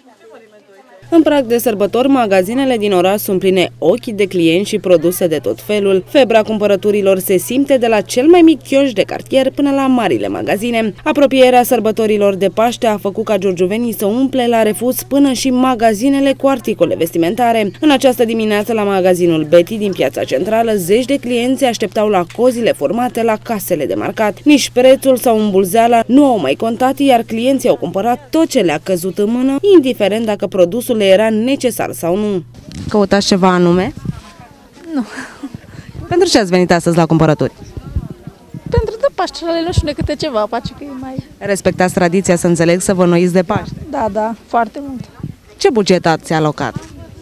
În prag de sărbători, magazinele din oraș sunt pline ochi de clienți și produse de tot felul. Febra cumpărăturilor se simte de la cel mai mic chioș de cartier până la marile magazine. Apropierea sărbătorilor de Paște a făcut ca giurgiuvenii să umple la refuz până și magazinele cu articole vestimentare. În această dimineață, la magazinul Betty din Piața Centrală, zeci de clienți se așteptau la cozile formate la casele de marcat. Nici prețul sau îmbulzeala nu au mai contat, iar clienții au cumpărat tot ce le-a căzut în mână, indiferent dacă produsul le era necesar sau nu. Căutați ceva anume? Nu. Pentru ce ați venit astăzi la cumpărături? Pentru de Paștele nu știu câte ceva, face că e mai... Respectați tradiția, să înțeleg, să vă înnoiți de Paște. Da, foarte mult. Ce buget ați alocat?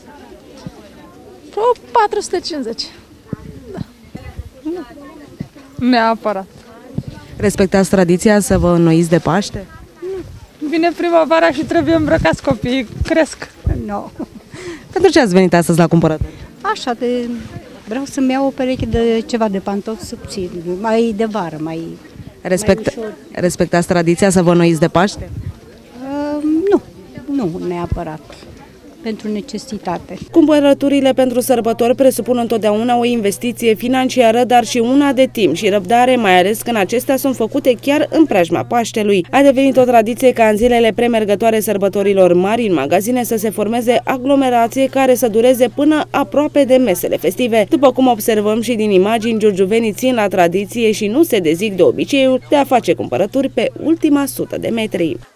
Vreo 450. Da. Nu. Neapărat. Respectați tradiția să vă înnoiți de Paște? Vine primăvara și trebuie îmbrăcați copiii, cresc. No. Pentru ce ați venit astăzi la cumpărături? Așa, vreau să-mi iau o pereche de ceva de pantofi subțiri, mai de vară, mai ușor. Respectați tradiția să vă înnoiți de Paște? Nu neapărat. Pentru necesitate. Cumpărăturile pentru sărbători presupun întotdeauna o investiție financiară, dar și una de timp și răbdare, mai ales când acestea sunt făcute chiar în preajma Paștelui. A devenit o tradiție ca în zilele premergătoare sărbătorilor mari în magazine să se formeze aglomerație care să dureze până aproape de mesele festive. După cum observăm și din imagini, giurgiuvenii țin la tradiție și nu se dezic de obiceiul de a face cumpărături pe ultima 100 de metri.